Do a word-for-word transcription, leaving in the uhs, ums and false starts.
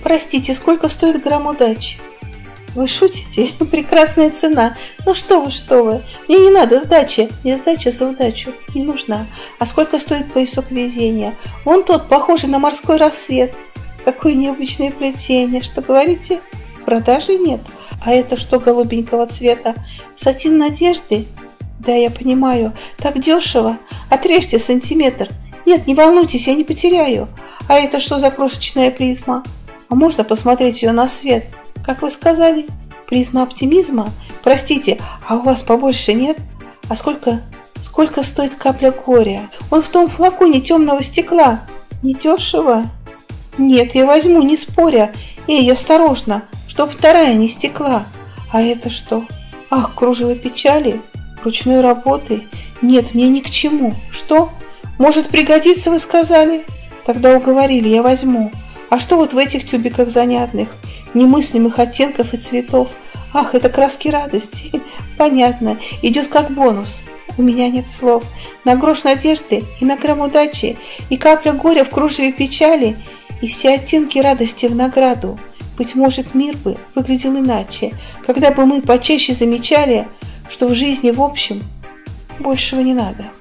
Простите, сколько стоит грамм удачи? Вы шутите? Прекрасная цена. Ну что вы, что вы. Мне не надо сдачи. Мне сдача за удачу не нужна. А сколько стоит поясок везения? Вон тот, похожий на морской рассвет. Какое необычное плетение. Что говорите? Продажи нет. А это что голубенького цвета? Сатин надежды? Да, я понимаю. Так дешево. Отрежьте сантиметр. Нет, не волнуйтесь, я не потеряю. А это что за крошечная призма? А можно посмотреть ее на свет? Как вы сказали? Призма оптимизма? Простите, а у вас побольше нет? А сколько, сколько стоит капля горя? Он в том флаконе темного стекла. Недешево? Нет, я возьму, не споря. Эй, осторожно, чтоб вторая не стекла. А это что? Ах, кружево печали? Ручной работы? Нет, мне ни к чему. Что? Может пригодится, вы сказали? Тогда уговорили, я возьму. А что вот в этих тюбиках занятных, немыслимых оттенков и цветов? Ах, это краски радости. Понятно, идет как бонус. У меня нет слов. На грош надежды и на грамм удачи, и капля горя в кружеве печали, и все оттенки радости в награду. Быть может, мир бы выглядел иначе, когда бы мы почаще замечали, что в жизни в общем большего не надо.